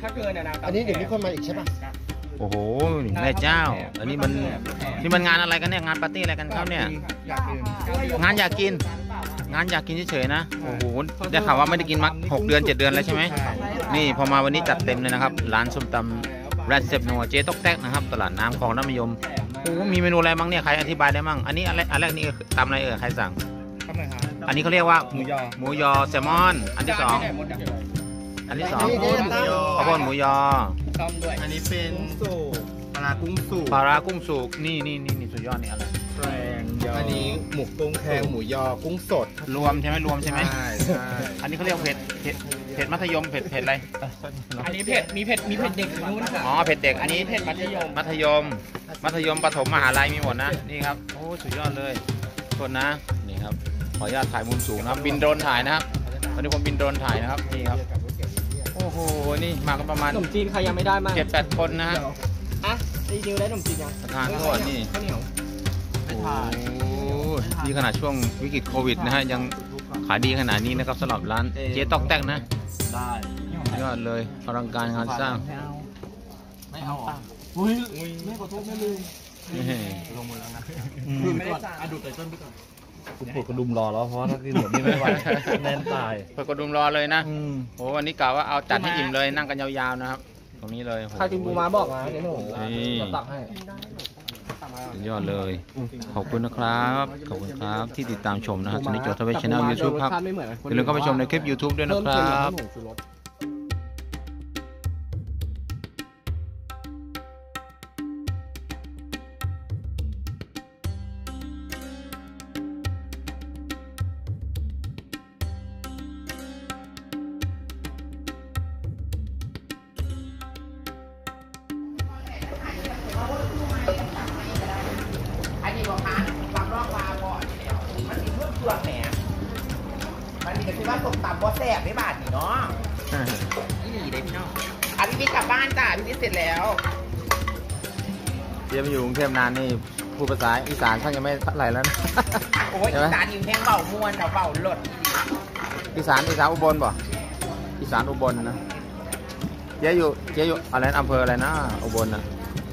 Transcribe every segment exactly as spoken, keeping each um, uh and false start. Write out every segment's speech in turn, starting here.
ถ้าเกินเนี่ยนะอันนี้เดี๋ยวมีคนมาอีกใช่ป่ะโอ้โหแม่เจ้าอันนี้มันนี่มันงานอะไรกันเนี่ยงานปาร์ตี้อะไรกันครับเนี่ยงานอยากกินงานอยากกินเฉยๆนะโอ้โหได้ข่าวว่าไม่ได้กินมาหกเดือนเจ็ดเดือนแล้วใช่ไหมนี่พอมาวันนี้จัดเต็มเลยนะครับร้านส้มตำแรดเซปโนเจ๊ต๊อกแต๊กนะครับตลาดน้ำคลองน้ำมะยมโอ้มีเมนูอะไรบ้างเนี่ยใครอธิบายได้บ้างอันนี้อะไรอันแรกนี่ตำอะไรเออใครสั่งอันนี้เขาเรียกว่าหมูยอหมูยอแซลมอนอันที่สองอันที่สองข้าวโพดหมูยออันนี้เป็นปลากุ้งสุกปลากุ้งสุกนี่นี่นี่นี่สุดยอดนี่อะไรแกงยออันนี้หมูกุ้งแพงหมูยอกุ้งสดรวมใช่ไหมรวมใช่ไหมใช่ใช่อันนี้เขาเรียกเผ็ดเผ็ดเผ็ดมัธยมเผ็ดเผ็ดอะไรอันนี้เผ็ดมีเผ็ดมีเผ็ดเด็กนู้นอ๋อเผ็ดเด็กอันนี้เผ็ดมัธยมมัธยมมัธยมประถมมหาลัยมีหมดนะนี่ครับโอ้สุดยอดเลยคนนะนี่ครับขออนุญาตถ่ายมุมสูงนะครับบินโดรนถ่ายนะครับตอนนี้ผมบินโดรนถ่ายนะครับนี่ครับโอ้โหนี่มากันประมาณขนมจีนใครยังไม่ได้มาเจ็ดแปดคนนะฮะอ่ะรีวิวได้ขนมจีนยังประธานโทษนี่ข้าวเหนียวโอ้นี่ขนาดช่วงวิกฤตโควิดนะฮะยังขายดีขนาดนี้นะครับสำหรับร้านเจ๊ต๊อกแต๊กนะได้ยอดเลยอลังการงานสร้างไม่เอาอุ้ยไม่ขอโทษไม่ลืมลงมือแล้วนะคือไม่ได้สั่งอะดูไตเติ้ลไปก่อนคุณปวดกระดุมรอแล้วเพราะถ้ากินหมดนี่ไม่ไหวแน่นตายปวดกระดุมรอเลยนะโอ้วันนี้กล่าวว่าเอาจัดให้อิ่มเลยนั่งกันยาวๆนะครับตรงนี้เลยใครกินปูม้าบอกนะเดี๋ยวผมจะตักให้ยอดเลยขอบคุณนะครับขอบคุณครับที่ติดตามชมนะครับชนิดโจทย์ทวีชแนลยูทูบครับอย่าลืมเข้าไปชมในคลิป YouTube ด้วยนะครับมันมีแต่คือว่าส่งตำบอสแซ่บไม่บาดนี่เนาะนี่หนีเลยพี่น้องอ่ะพี่พี่กลับบ้านจ้าพี่พี่เสร็จแล้วเดี๋ยวมาอยู่กรุงเทพนานนี่พูดภาษาอีสานท่านยังไม่เท่าไหร่แล้วนะโอ้ยอีสานอยู่แห้งเบามวนเบาหลดอีสานอีสานอุบลป่ะอีสานอุบลนะเจ๊อยู่เจ๊อยู่อะไรอำเภออะไรนะอุบลนะ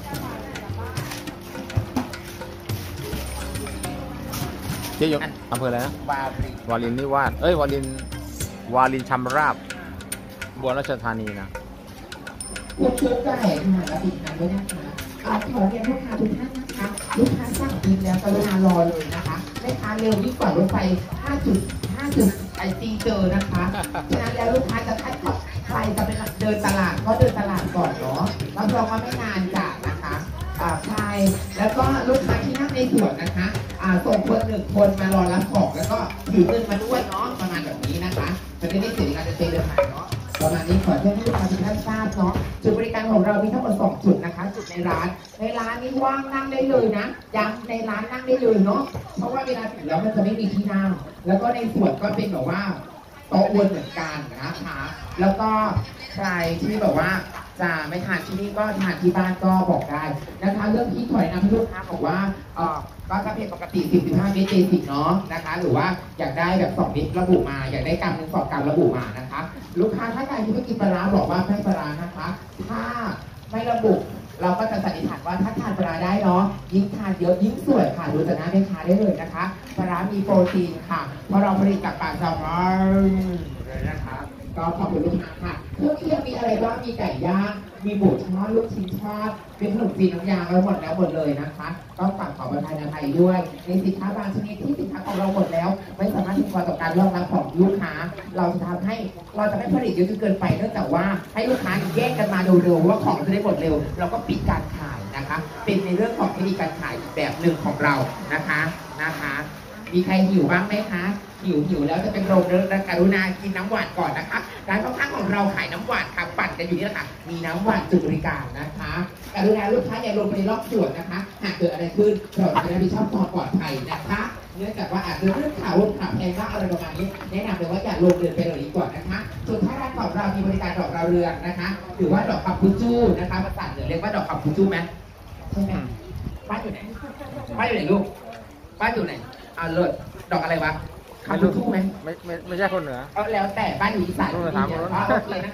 เจ๊อยู่อำเภออะไรนะวารินวารินนิวาสเอ้ยวารินวารินชำราบบัวราชธานีนะลูกชุดก็แห่มาแล้วติดกันด้วยนะคะขอเรียนลูกค้าทุกท่านนะคะลูกค้าสั่งกินแล้วกรุณารอเลยนะคะแม่ค้าเร็วยิ่งกว่ารถไฟห้าจุดห้าจุดไอซีเจอนะคะฉะนั้นแล้วลูกค้าจะคัดกรองใครจะเป็นเดินตลาดก็เดินตลาดก่อนเนาะรับรองว่าไม่นานจ้ะนะคะใช่แล้วก็ลูกค้าที่นั่งในสวนนะคะส่งคนหนึ่งคนมารอรับของแล้วก็ถือเงินมาด้วยเนาะประมาณแบบนี้นะคะจะได้ไม่เสียการจะเตะเดินผ่านเนาะประมาณนี้ขอแจ้งให้ลูกค้าทุกท่านทราบเนาะจุดบริการของเรามีทั้งหมดสองจุดนะคะจุดในร้านในร้านนี้ว่างนั่งได้เลยนะย้ำในร้านนั่งได้เลยเนาะเพราะว่าเวลาถึงแล้วมันจะไม่มีที่นั่งแล้วก็ในสวนก็เป็นแบบว่าโต๊ะวนเหมือนกันนะคะแล้วก็ใครที่แบบว่าจะไม่ทานที่นี่ก็ทานที่บ้านก็บอกได้นะคะเรื่องที่ถอยนำลูกค้าบอกว่าเออก็ถ้าเป็นปกติ สิบถึงห้า เมตรเจสิบเนาะนะคะหรือว่าอยากได้แบบสองเมตรระบุมาอยากได้กรัมหนึ่งสองกรัมระบุมานะคะลูกค้าถ้าใครที่ไม่กินปลาร้าบอกว่าไม่ปลาร้านะคะถ้าไม่ระบุเราก็จะสันนิษฐานว่าถ้าทานปลาร้าได้เนาะยิ่งทานเยอะยิ่งสวยค่ะดูจากหน้าแม่ค้าได้เลยนะคะปลาร้ามีโปรตีนค่ะเพราะเราผลิตจากปลาแซลมอนเลยนะคะก็ขอบคุณลูกค้าค่ะเครื่องเคียงมีอะไรบ้างมีไก่ย่างมีหมูทอดลูกชิ้นทอดเป็นขนมจีนน้ำยาเราหมดแล้วหมดเลยนะคะต้องฝากขอประทานอภัยด้วยในสินค้าบางชนิดที่สินค้าของเราหมดแล้วไม่สามารถที่จะต่อการรองรับของลูกค้าเราจะทำให้เราจะไม่ผลิตเยอะจนเกินไปเนื่องจากว่าให้ลูกค้าแยกกันมาเร็วๆว่าของจะได้หมดเร็วเราก็ปิดการขายนะคะเป็นในเรื่องของเทคนิคการขายแบบหนึ่งของเรานะคะนะคะมีใครหิวบ้างไหมคะหิวหิวแล้วจะเป็นโรคเรื่องกรุณากินน้ำหวานก่อนนะคะร้านข้างๆของเราขายน้ำหวานค่ะปั่นกันอยู่นี่แหละค่ะมีน้ำหวานจุดบริการนะคะกรุณาลูกค้าอย่าลงไปในรอบสวนนะคะหากเกิดอะไรขึ้นเราจะรับผิดชอบความปลอดภัยนะคะเนื่องจากว่าอาจจะเรื่องข่าวลงข่าวแพงว่าอะไรประมาณนี้แนะนำเลยว่าอย่าลงเดินไปเหล่านี้ก่อนนะคะส่วนถ้าร้านของเรามีบริการดอกดาวเรืองนะคะหรือว่าดอกคำพูจูนะคะภาษาเหนือเรียกว่าดอกคำพูจูไหมใช่ไหมบ้านอยู่ไหนบ้านอยู่ไหนลูกบ้านอยู่ไหนอ่าเลิศดอกอะไรวะคำพูจูไหมไม่ไม่ไม่ใช่คนเหนือเออแล้วแต่บ้านอยู่อีสานโอเคนะคะ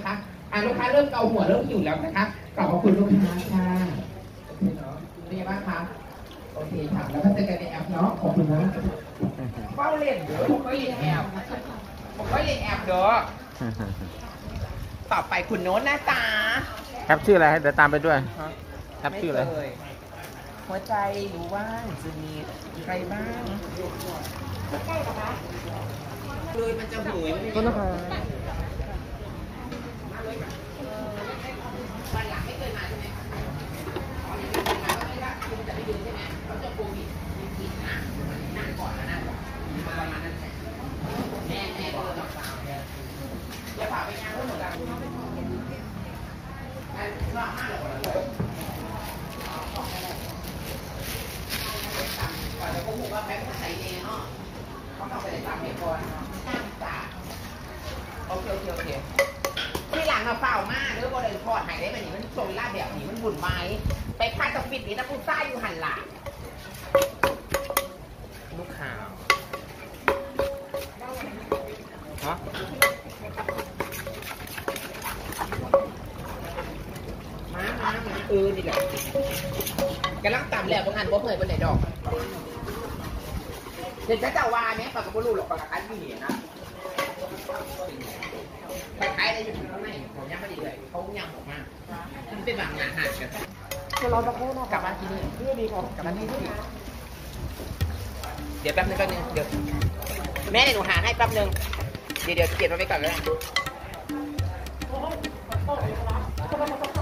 อ่ะลูกค้าเริ่มเกาหัวเริ่มหิวแล้วนะคะขอบพระคุณลูกค้าค่ะโอเคเนาะเป็นยังไงบ้างคะโอเคค่ะแล้วก็เจอกันในแอปเนาะขอบคุณนะเฝ้าเล่นเด้อผมก็เล่นแอปผมก็เล่นแอปเด้อต่อไปคุณโน้ตนะจ๊ะแอปชื่ออะไรให้เดี๋ยวตามไปด้วยแอปชื่ออะไรม่เคยหัวใจรู้ว่าจะมีใครบ้างใกล้ๆนะคะเลยมันจะหืยมันก็นะคะวันหลังไม่เคยมาใช่ไหมคะอ๋อนี่ไม่เคยมาก็ไม่ได้คุณจะไปยืนใช่ไหมเขาจะโควิดกินนะนั่งก่อนนะนั่งก่อนประมาณนั้นแหละแม่แม่ก็เลยบอกสาวเนี่ยอย่าพาไปงานเพื่อนหมดละไอ้รอบห้าเลยก่อนจะพูดว่าแพ็คใส่เองเนาะเขาต้องไปได้ตามเหตุก่อนจ้างจ่าโอเคโอเคโอเคที่หลังมาเฝ้ามากหรือว่าเลยพอดหายได้แบบนี้มันโซล่าแบบนี้มันบุ่นไม้ไปค่ายตะปิดนี่นะผู้ซ่าอยู่หันหลังลูกข่าวฮะมามามาเออนี่แหละกำลังต่ำแล้วบางอันบ่เคยเป็นไหนดอกเดี๋ยวจะเจ้าวาเนี่ยปากกับบุรุษหรอกปากกับอันที่เห็นนะไปขายอะไรอยู่ข้างในผมยังไม่ดีเลยเขายังออกมามันเป็นแบบงานหาดกันจะรอตะโกนกลับมาที่นี่เพื่อดีพอกลับมาที่นี่เดี๋ยวแป๊บนึงแป๊บนึงเดี๋ยวแม่เดี๋ยวหนูหาให้แป๊บนึงเดี๋ยวเดี๋ยวเก็บมาไปก่อนแล้ว